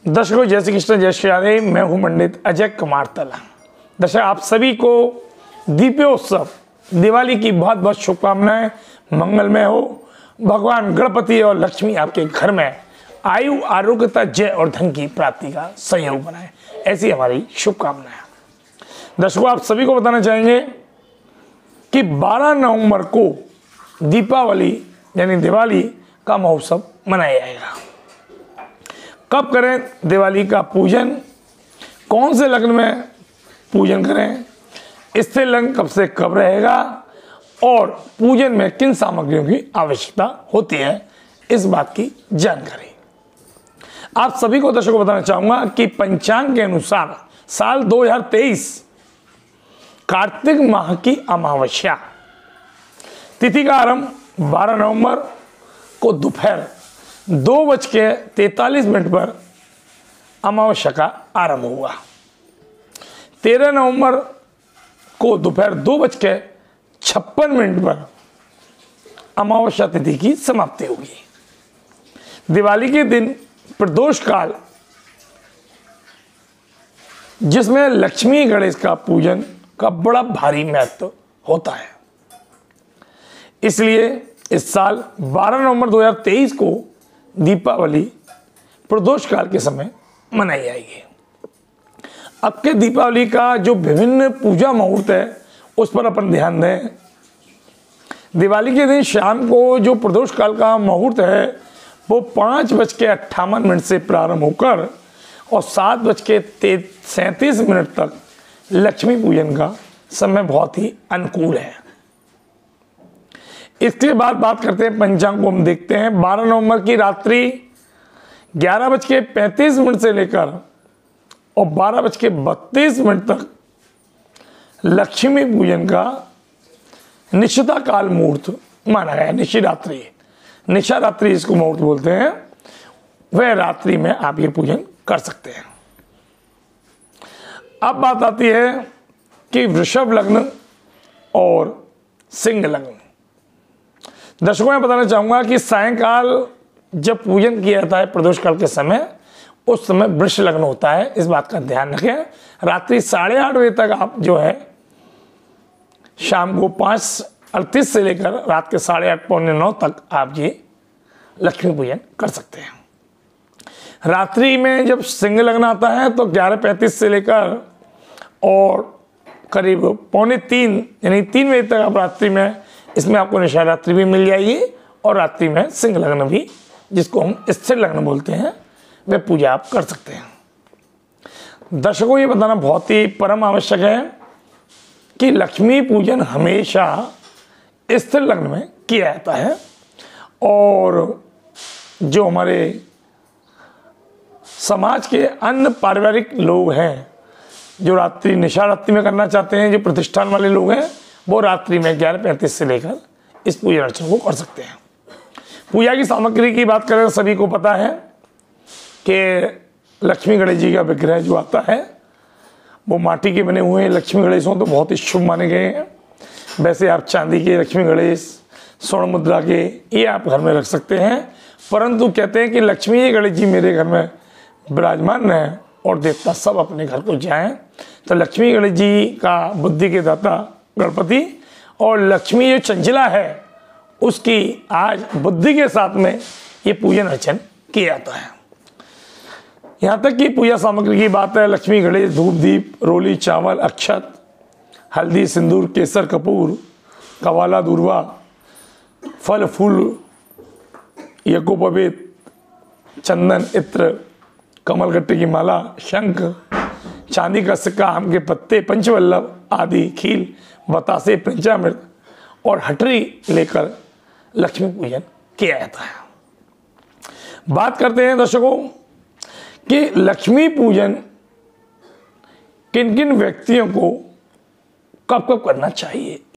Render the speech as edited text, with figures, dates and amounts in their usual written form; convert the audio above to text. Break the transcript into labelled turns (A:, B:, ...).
A: दर्शकों, जय श्री कृष्ण, जय श्री राधे। मैं हूं पंडित अजय कुमार तला। दर्शक, आप सभी को दीपोत्सव दिवाली की बहुत बहुत शुभकामनाएं। मंगलमय हो। भगवान गणपति और लक्ष्मी आपके घर में आयु, आरोग्यता, जय और धन की प्राप्ति का सहयोग बनाए, ऐसी हमारी शुभकामनाएं। दर्शकों, आप सभी को बताना चाहेंगे कि 12 नवंबर को दीपावली यानी दिवाली का महोत्सव मनाया जाएगा। कब करें दिवाली का पूजन, कौन से लग्न में पूजन करें, स्थिर लग्न कब से कब रहेगा और पूजन में किन सामग्रियों की आवश्यकता होती है, इस बात की जानकारी आप सभी को दर्शकों बताना चाहूंगा कि पंचांग के अनुसार साल 2023 कार्तिक माह की अमावस्या तिथि का आरंभ 12 नवंबर को दोपहर 2:43 पर अमावस्या का आरंभ हुआ। 13 नवंबर को दोपहर 2:56 पर अमावस्या तिथि की समाप्ति होगी। दिवाली के दिन प्रदोष काल, जिसमें लक्ष्मी गणेश का पूजन का बड़ा भारी महत्व होता है, इसलिए इस साल 12 नवंबर 2023 को दीपावली प्रदोष काल के समय मनाई जाएगी। अब के दीपावली का जो विभिन्न पूजा मुहूर्त है, उस पर अपन ध्यान दें। दिवाली के दिन शाम को जो प्रदोष काल का मुहूर्त है, वो 5:58 से प्रारंभ होकर और 7:37 तक लक्ष्मी पूजन का समय बहुत ही अनुकूल है। इसके बाद बात करते हैं पंचांग को। हम देखते हैं 12 नवंबर की रात्रि 11:35 से लेकर और 12:32 तक लक्ष्मी पूजन का निशिता काल मुहूर्त माना गया है। निशिरात्रि, निशारात्रि इसको मुहूर्त बोलते हैं। वह रात्रि में आप ये पूजन कर सकते हैं। अब बात आती है कि वृषभ लग्न और सिंह लग्न। दर्शकों, मैं बताना चाहूंगा कि सायंकाल जब पूजन किया जाता है प्रदोष काल के समय, उस समय वृष लग्न होता है। इस बात का ध्यान रखें। रात्रि 8:30 बजे तक आप जो है शाम को 5:38 से लेकर रात के 8:30 पौने 9 तक आप ये लक्ष्मी पूजन कर सकते हैं। रात्रि में जब सिंह लग्न आता है तो 11:35 से लेकर और करीब पौने 3 यानी 3 बजे तक आप रात्रि में, इसमें आपको निशारात्रि भी मिल जाएगी और रात्रि में सिंह लग्न भी, जिसको हम स्थिर लग्न बोलते हैं, वह पूजा आप कर सकते हैं। दर्शकों, ये बताना बहुत ही परम आवश्यक है कि लक्ष्मी पूजन हमेशा स्थिर लग्न में किया जाता है और जो हमारे समाज के अन्य पारिवारिक लोग हैं, जो रात्रि निशारात्रि में करना चाहते हैं, जो प्रतिष्ठान वाले लोग हैं, वो रात्रि में 11:35 से लेकर इस पूजा अर्चना को कर सकते हैं। पूजा की सामग्री की बात करें तो सभी को पता है कि लक्ष्मी गणेश जी का विग्रह जो आता है वो माटी के बने हुए हैं। लक्ष्मी गणेश हों तो बहुत ही शुभ माने गए हैं। वैसे आप चांदी के लक्ष्मी गणेश, स्वर्ण मुद्रा के, ये आप घर में रख सकते हैं, परंतु कहते हैं कि लक्ष्मी गणेश जी मेरे घर में विराजमान हैं और देवता सब अपने घर को जाएं। तो लक्ष्मी गणेश जी का बुद्धि के दाता गणपति और लक्ष्मी जो चंचला है, उसकी आज बुद्धि के साथ में ये पूजन अर्चन किया जाता है। यहाँ तक कि पूजा सामग्री की बात है, लक्ष्मी गणेश धूप दीप, रोली, चावल, अक्षत, हल्दी, सिंदूर, केसर, कपूर, कवाला, दूर्वा, फल फूल, यज्ञोपवीत, चंदन, इत्र, कमलगट्टे की माला, शंख, चांदी का सिक्का, आम के पत्ते, पंचवल्लभ आदि, खील, बतासे, पंचामृत और हटरी लेकर लक्ष्मी पूजन किया जाता है। बात करते हैं दर्शकों कि लक्ष्मी पूजन किन किन व्यक्तियों को कब कब करना चाहिए।